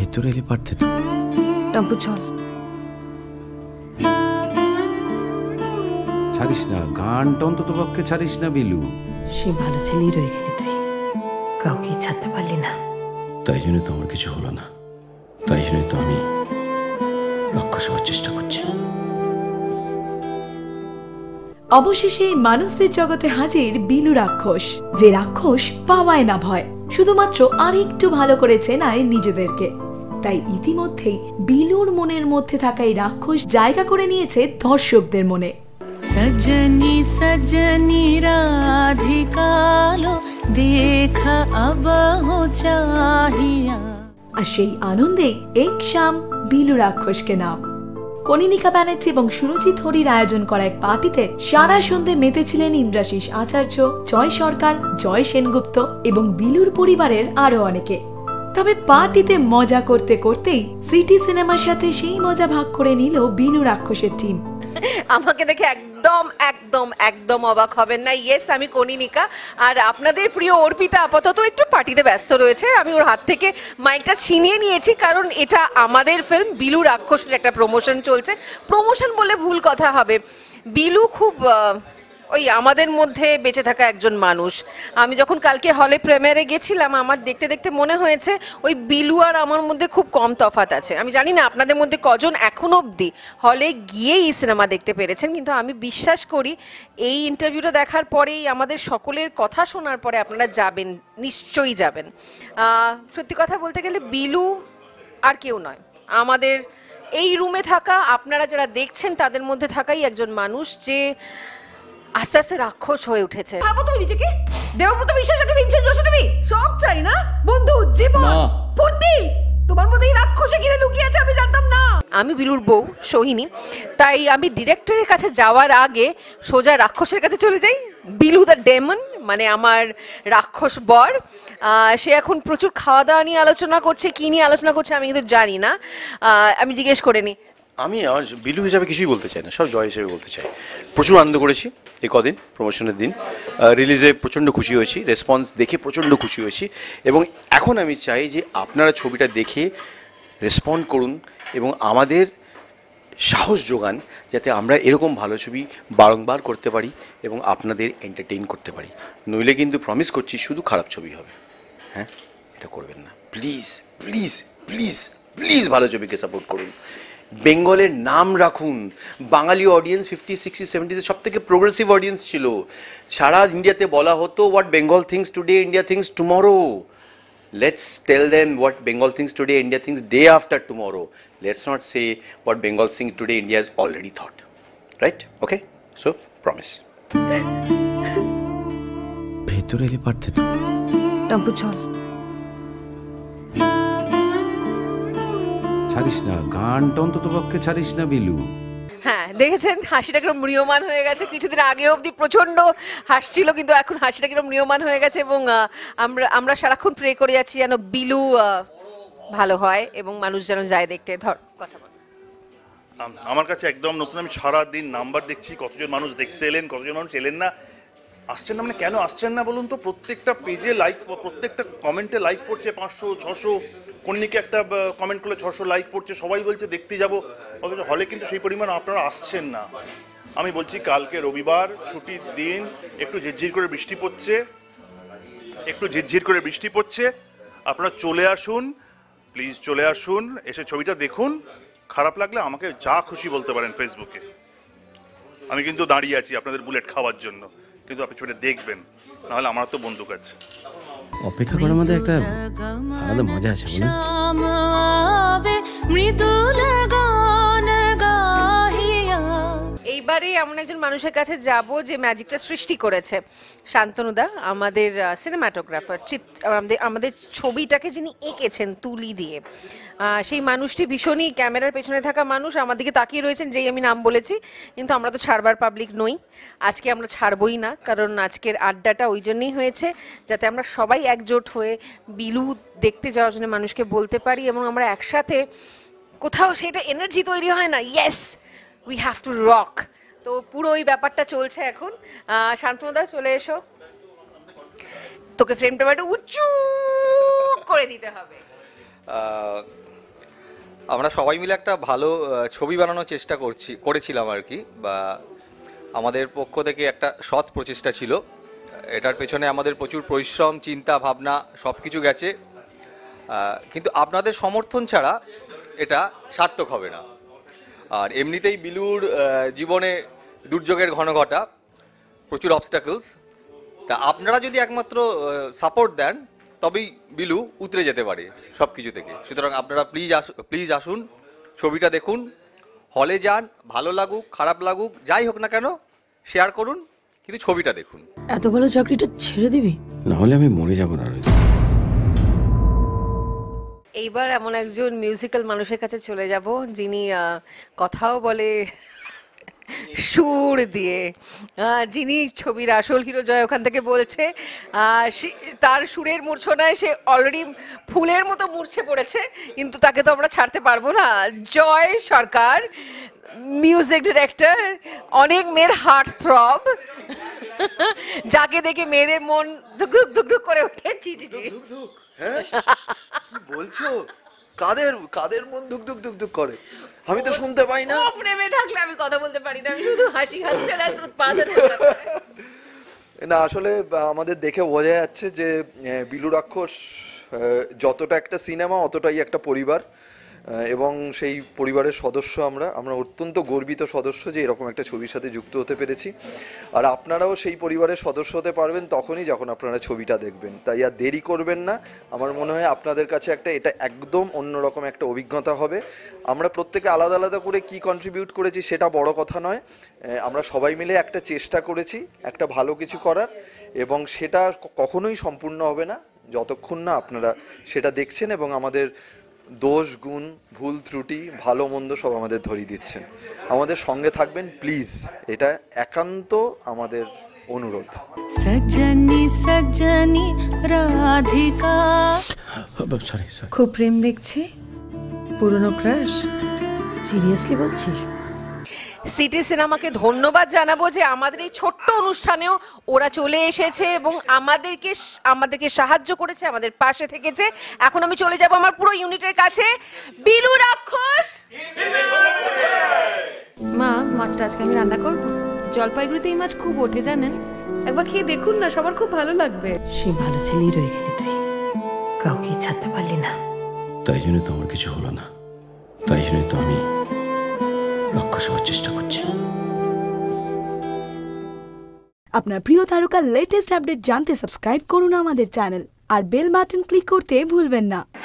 ভেতরে এলে পারতে তো। টম্পু চল। ছাড়িস না গানটা, অন্তত পক্ষে ছাড়িস না বিলু। সে ভালো ছেলেই রয়ে গেলি তুই, কাউকে ছাড়তে পারলি না। তাই জন্য তো আমার কিছু হলো না, তাই জন্য তো আমি রাক্ষস হওয়ার চেষ্টা করছি। অবশেষে মানুষদের জগতে হাজির বিলু রাক্ষস, যে রাক্ষস পাওয়ায় না ভয়, শুধুমাত্র আরেকটু ভালো করে চেনায় নিজেদেরকে। তাই ইতিমধ্যেই বিলুর মনের মধ্যে থাকা এই রাক্ষস জায়গা করে নিয়েছে দর্শকদের মনে। सजनी सजनी राधिकालो देखा अब हो चाहिया। আর সেই আনন্দেই এক শাম বিলু রাক্ষসকে নাম। কনিনিকা ব্যানার্জি এবং সুরজিৎ হরির আয়োজন করা এক পার্টিতে সারা সন্ধে মেতেছিলেন ইন্দ্রাশিস আচার্য, জয় সরকার, জয় সেনগুপ্ত এবং বিলুর পরিবারের আরো অনেকে। তবে পার্টিতে মজা করতে করতেই সিটি সিনেমার সাথে সেই মজা ভাগ করে নিল বিলু রাক্ষসের টিম। আমাকে দেখে একদম একদম একদম অবাক হবেন না। ইয়েস, আমি কনিনিকা, আর আপনাদের প্রিয় অর্পিতা আপাতত একটু পার্টিতে ব্যস্ত রয়েছে। আমি ওর হাত থেকে মাইকটা ছিনিয়ে নিয়েছি, কারণ এটা আমাদের ফিল্ম বিলু রাক্ষসের একটা প্রমোশন চলছে। প্রমোশন বলে ভুল কথা হবে, বিলু খুব ওই আমাদের মধ্যে বেঁচে থাকা একজন মানুষ। আমি যখন কালকে হলে প্রিমিয়ারে গেছিলাম, আমার দেখতে দেখতে মনে হয়েছে ওই বিলু আর আমার মধ্যে খুব কম তফাৎ আছে। আমি জানি না আপনাদের মধ্যে কজন এখনো অবধি হলে গিয়েই এই সিনেমা দেখতে পেরেছেন, কিন্তু আমি বিশ্বাস করি এই ইন্টারভিউটা দেখার পরেই, আমাদের সকলের কথা শোনার পরে আপনারা যাবেন, নিশ্চয়ই যাবেন। সত্যি কথা বলতে গেলে বিলু আর কেউ নয়, আমাদের এই রুমে থাকা, আপনারা যারা দেখছেন তাদের মধ্যে থাকাই একজন মানুষ যে আস্তে আস্তে রাক্ষস হয়ে উঠেছে। ভাবো তুমি নিজেকে দেবব্রত বিশ্বাসকে ভীমসেন যোশী, তুমি সব চাই না, বন্ধু, জীবন, ফুর্তি, তোমার মধ্যে এই রাক্ষসে ঘিরে লুকিয়ে আছে, আমি জানতাম না। আমি বিলুর বউ সোহিনী, তাই আমি ডিরেক্টরের কাছে যাওয়ার আগে সোজা রাক্ষসের কাছে চলে যাই। বিলু দ্য ডেমন, মানে আমার রাক্ষস বর, সে এখন প্রচুর খাওয়া দাওয়া নিয়ে আলোচনা করছে, কি নিয়ে আলোচনা করছে আমি কিন্তু জানি না। আমি জিজ্ঞেস করে নি। আমি আমার বিলু হিসাবে কিছুই বলতে চাই না, সব জয় হিসেবে বলতে চাই। প্রচুর আনন্দ করেছি এই কদিন, প্রমোশনের দিন, রিলিজে প্রচণ্ড খুশি হয়েছি, রেসপন্স দেখে প্রচণ্ড খুশি হয়েছি, এবং এখন আমি চাই যে আপনারা ছবিটা দেখে রেসপন্ড করুন এবং আমাদের সাহস যোগান, যাতে আমরা এরকম ভালো ছবি বারংবার করতে পারি এবং আপনাদের এন্টারটেইন করতে পারি। নইলে কিন্তু প্রমিস করছি শুধু খারাপ ছবি হবে। হ্যাঁ, এটা করবেন না প্লিজ প্লিজ প্লিজ প্লিজ। ভালো ছবিকে সাপোর্ট করুন, বেঙ্গলের নাম রাখুন। বাঙালি অডিয়েন্স 50, 60, 70s সব থেকে প্রোগ্রেসিভ অডিয়েন্স ছিল। সারা ইন্ডিয়াতে বলা হতো what Bengal thinks today, India thinks tomorrow. Let's tell them what Bengal thinks today, India thinks day after tomorrow. Let's not say what Bengal thinks today, India has already thought. Right? Okay, so promise. ভেতরে এলে পারতে তো। টম্পু চল। ছাড়িস না গানটা, অন্তত পক্ষে ছাড়িস না বিলু। হ্যাঁ, দেখেছেন হাসিটা কিরকম ম্রিয়মান হয়ে গেছে। কিছুদিন আগে অবধি প্রচন্ড হাসছিল, কিন্তু এখন হাসিটা কিরকম ম্রিয়মান হয়ে গেছে। এবং আমরা সারাক্ষণ প্রে করে যাচ্ছি যেন বিলু ভালো হয় এবং মানুষ যেন যায় দেখতে। ধর কথা বল। আমার কাছে একদম নতুন। আমি সারাদিন নাম্বার দেখছি, কতজন মানুষ দেখতে এলেন, কতজন মানুষ এলেন না, আসছেন না। মানে কেন আসছেন না বলুন তো? প্রত্যেকটা পেজে লাইক, প্রত্যেকটা কমেন্টে লাইক পড়ছে 500, 600। কোনদিকে একটা কমেন্ট করলে 600 লাইক পড়ছে, সবাই বলছে দেখতে যাব, অথচ হলে কিন্তু সেই পরিমাণ আপনারা আসছেন না। আমি বলছি কালকে রবিবার, ছুটির দিন, একটু ঝিরঝির করে বৃষ্টি পড়ছে, আপনারা চলে আসুন, প্লিজ চলে আসুন, এসে ছবিটা দেখুন। খারাপ লাগলে আমাকে যা খুশি বলতে পারেন ফেসবুকে, আমি কিন্তু দাঁড়িয়ে আছি আপনাদের বুলেট খাওয়ার জন্য, কিন্তু আপনি ছবিটা দেখবেন, নাহলে আমার তো বন্দুক আছে। অপেক্ষা করার মধ্যে একটা আলাদা মজা আছে, বলুন। এইবারে এমন একজন মানুষের কাছে যাব যে ম্যাজিকটা সৃষ্টি করেছে, শান্তনুদা, আমাদের সিনেমাটোগ্রাফার, আমাদের ছবিটাকে যিনি এঁকেছেন তুলি দিয়ে। সেই মানুষটি ভীষণই ক্যামেরার পেছনে থাকা মানুষ, আমার দিকে তাকিয়ে রয়েছেন যেই আমি নাম বলেছি। কিন্তু আমরা তো ছাড়বার পাবলিক নই, আজকে আমরা ছাড়বই না, কারণ আজকের আড্ডাটা ওই জন্যই হয়েছে যাতে আমরা সবাই একজোট হয়ে বিলু দেখতে যাওয়ার জন্য মানুষকে বলতে পারি, এবং আমরা একসাথে কোথাও সেটা এনার্জি তৈরি হয় না, yes we have to rock. তো পুরো ওই ব্যাপারটা চলছে এখন। শান্তনুদা চলে এসো, তোকে ফ্রেমটা একটু উঁচু করে দিতে হবে। আমরা সবাই মিলে একটা ভালো ছবি বানানোর চেষ্টা করেছিলাম আর কি, বা আমাদের পক্ষ থেকে একটা সৎ প্রচেষ্টা ছিল। এটার পেছনে আমাদের প্রচুর পরিশ্রম, চিন্তা ভাবনা সব কিছু গেছে, কিন্তু আপনাদের সমর্থন ছাড়া এটা সার্থক হবে না। আর এমনিতেই বিলুর জীবনে দুর্যোগের ঘনঘটা, প্রচুর অবস্টাকলস, তা আপনারা যদি একমাত্র সাপোর্ট দেন তবেই বিলু উতরে যেতে পারে সব কিছু থেকে। সুতরাং আপনারা প্লিজ আসুন, ছবিটা দেখুন, হলে যান, ভালো লাগুক খারাপ লাগুক যাই হোক না কেন শেয়ার করুন, কিন্তু ছবিটা দেখুন। এত ভালো চাকরিটা ছেড়ে দিবি? না হলে আমি মরে যাবো না। এইবার এমন একজন মিউজিক্যাল মানুষের কাছে চলে যাব যিনি কথাও বলে সুর দিয়ে, যিনি ছবির আসল হিরো জয় ওখান থেকে বলছে, তার সুরের মূর্ছনায় সে অলরেডি ফুলের মতো মূর্ছে পড়েছে, কিন্তু তাকে তো আমরা ছাড়তে পারবো না। জয় সরকার, মিউজিক ডিরেক্টর, অনেক মেয়ের হার্ট থ্রব, যাকে দেখে মেয়েদের মন ধুক ধুক ধুক ধুক করে ওঠে। জি জি জি, হ্যাঁ বলছো? কাদের কাদের মন ধুক ধুক ধুক ধুক করে? আমি তো শুনতে পাই না। প্রেমে থাকলে আমি কথা বলতে পারি না, আমি শুধু হাসি হাসি আর উৎপাদন। না আসলে আমাদের দেখে বোঝা যাচ্ছে যে বিলু রাক্ষস যতটা একটা সিনেমা অতটাই একটা পরিবার, এবং সেই পরিবারের সদস্য আমরা অত্যন্ত গর্বিত সদস্য যে এরকম একটা ছবির সাথে যুক্ত হতে পেরেছি। আর আপনারাও সেই পরিবারের সদস্য হতে পারবেন তখনই যখন আপনারা ছবিটা দেখবেন, তাই আর দেরি করবেন না। আমার মনে হয় আপনাদের কাছে এটা একদম অন্যরকম একটা অভিজ্ঞতা হবে। আমরা প্রত্যেকে আলাদা আলাদা করে কি কন্ট্রিবিউট করেছি সেটা বড় কথা নয়, আমরা সবাই মিলে একটা চেষ্টা করেছি একটা ভালো কিছু করার, এবং সেটা কখনোই সম্পূর্ণ হবে না যতক্ষণ না আপনারা সেটা দেখছেন এবং আমাদের দোষ গুণ ভুল ত্রুটি ভালো মন্দ সব আমাদের ধরিয়ে দিচ্ছেন। আমাদের সঙ্গে থাকবেন প্লিজ, এটা একান্ত আমাদের অনুরোধ। সজনী সজনী রাধিকা। খুব প্রেম দেখছি, পুরনো ক্রাশ। সিরিয়াসলি বলছিস? সিটি সিনেমাকে ধন্যবাদ জানাবো যে আমাদের এই ছোট্ট অনুষ্ঠানেও ওরা চলে এসেছে এবং আমাদেরকে সাহায্য করেছে, আমাদের পাশে থেকেছে। এখন আমি চলে যাব আমার পুরো ইউনিটের কাছে। বিলু রাক্ষস। মা, মাছটা আজকে আমি রান্না করব। জলপাইগুড়িতে এই মাছ খুব ওঠে জানেন, একবার খেয়ে দেখুন না, সবার খুব ভালো লাগবে। সেই ভালো ছেলেই রয়ে গেলি তুই, কাউকে ছাড়তে পারলি না। তাই জন্য তো আমার কিছু হলো না, তাই জন্য তো আমি রাক্ষস হওয়ার চেষ্টা করছি। আপনার প্রিয় তারকার লেটেস্ট আপডেট জানতে সাবস্ক্রাইব করুন আমাদের চ্যানেল আর বেল বাটন ক্লিক করতে ভুলবেন না।